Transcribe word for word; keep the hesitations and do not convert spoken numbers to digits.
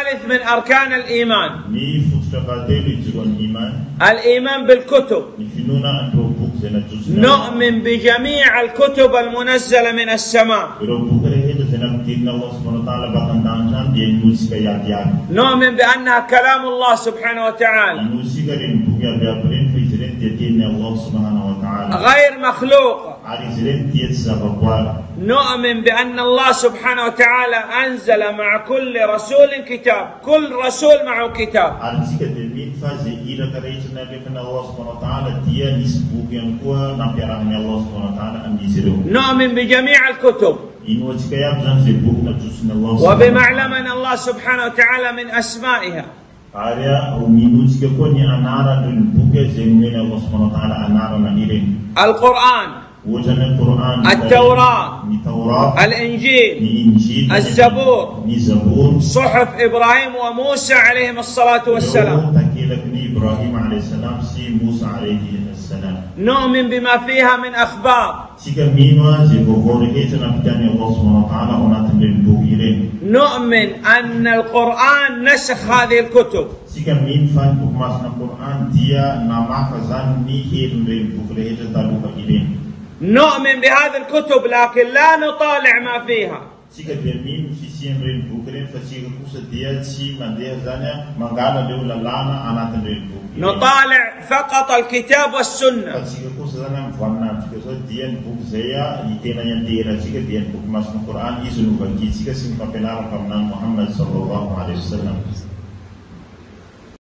الثالث من أركان الإيمان ni futra telu jigon iman الإيمان بالكتب. ni finuna antro buk zena jusna نؤمن بجميع الكتب المنزلة من السماء. ro bukare hedo zena tinna Allah subhanahu wa ta'ala bakan danjan dia musika ya dia نؤمن بأنها كلام الله سبحانه وتعالى musika rin bukya ya pren fiziren dia tinna Allah subhanahu wa ta'ala غير مخلوقة. ari ziren dia sababwa نؤمن بأن الله سبحانه وتعالى أنزل مع كل رسول كتاب. كل رسول معه كتاب. ari sika de min faze ira kare chna de kana Allah subhanahu wa ta'ala dia nisbuk yang kuat nampirahnya Allah subhanahu wa ta'ala andi ziru نؤمن بجميع الكتب ino chika ya bran ze buk na jusna Allah وبما علمنا الله سبحانه وتعالى من أسمائها. Area minus ke koni anara dun buke zengmen Allah subhanahu wa ta'ala anara na irin القرآن، wujud Al-Quran التوراة، ni Taurat الإنجيل، ni Injil الزبور، ni Zabur صحف إبراهيم وموسى عليهم الصلاة والسلام. takilak ni Ibrahim alaihi salam si Musa alaihi salam نؤمن بما فيها من أخبار. sika minwa ze bogor ke tana pitani Allah subhanahu wa ta'ala onatan den bu irin نؤمن أن القرآن نسخ هذه الكتب. sika min fan bukmas na Quran dia nama fazan ni hin den bu ke tana bu irin نؤمن بهذه الكتب لكن لا نطالع ما فيها. sika bermin fisien ren bukren fasika kusa dia si mandia zanya mangala de lana anatan ren buk نطالع فقط الكتاب والسنة. fasika kusa zanya vanna sika so dia buk zaya itena yang dira sika dia buk mas Quran izunu bagi sika simpapena kamnan Muhammad sallallahu alaihi wasallam